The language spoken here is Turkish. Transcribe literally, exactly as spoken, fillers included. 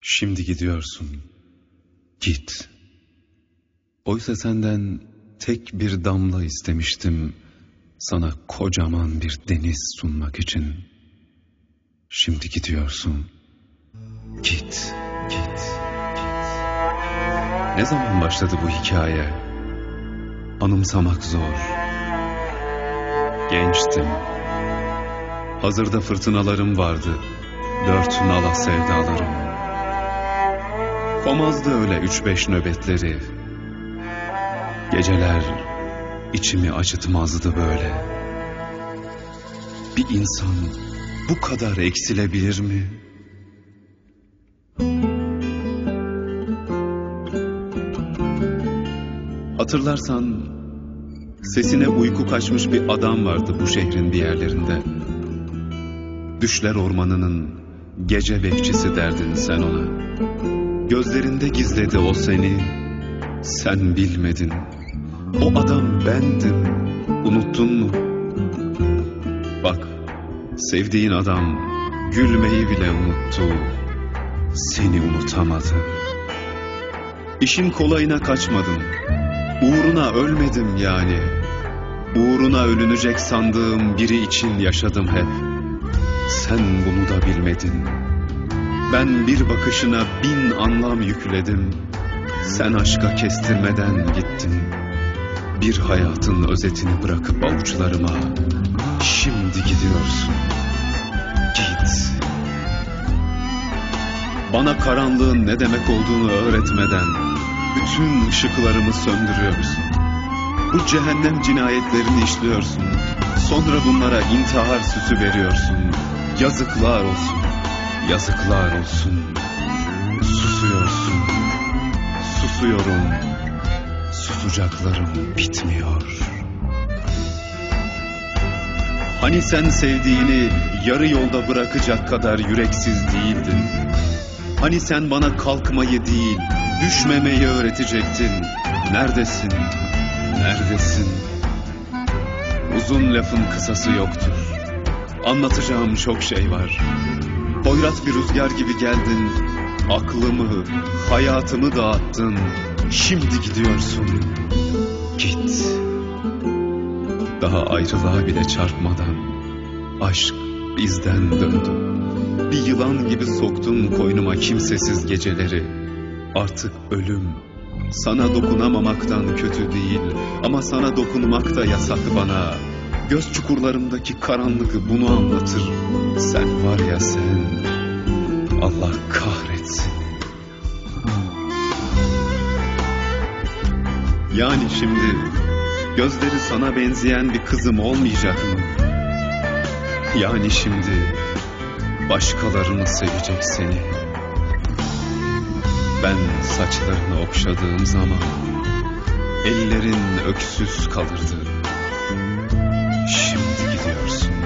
Şimdi gidiyorsun. Git. Oysa senden tek bir damla istemiştim, sana kocaman bir deniz sunmak için. Şimdi gidiyorsun. Git, git, git. Ne zaman başladı bu hikaye? Anımsamak zor. Gençtim. Hazırda fırtınalarım vardı. Dört nala sevdalarım. Komazdı öyle üç beş nöbetleri. Geceler içimi acıtmazdı böyle. Bir insan bu kadar eksilebilir mi? Hatırlarsan sesine uyku kaçmış bir adam vardı bu şehrin bir yerlerinde. Düşler ormanının gece bekçisi derdin sen ona. Gözlerinde gizledi o seni, sen bilmedin. O adam bendim, unuttun mu? Bak, sevdiğin adam gülmeyi bile unuttu, seni unutamadı. İşin kolayına kaçmadım, uğruna ölmedim yani. Uğruna ölünecek sandığım biri için yaşadım hep. Sen bunu da bilmedin. Ben bir bakışına bin anlam yükledim. Sen aşka kestirmeden gittin. Bir hayatın özetini bırakıp avuçlarıma. Şimdi gidiyorsun. Git. Bana karanlığın ne demek olduğunu öğretmeden bütün ışıklarımı söndürüyorsun. Bu cehennem cinayetlerini işliyorsun. Sonra bunlara intihar süsü veriyorsun. Yazıklar olsun. Yazıklar olsun. Susuyorsun. Susuyorum. Susacaklarım bitmiyor. Hani sen sevdiğini yarı yolda bırakacak kadar yüreksiz değildin? Hani sen bana kalkmayı değil, düşmemeyi öğretecektin? Neredesin? Neredesin? Uzun lafın kısası yoktur. Anlatacağım çok şey var. Hoyrat bir rüzgar gibi geldin. Aklımı, hayatımı dağıttın. Şimdi gidiyorsun. Git. Daha ayrılığa bile çarpmadan aşk bizden döndü. Bir yılan gibi soktun koynuma kimsesiz geceleri. Artık ölüm sana dokunamamaktan kötü değil, ama sana dokunmak da yasak bana. Göz çukurlarımdaki karanlığı bunu anlatır. Sen var ya sen, Allah kahretsin. Yani şimdi gözleri sana benzeyen bir kızım olmayacak mı? Yani şimdi başkaları mı sevecek seni? Ben saçlarını okşadığım zaman ellerin öksüz kalırdı. Şimdi gidiyorsun.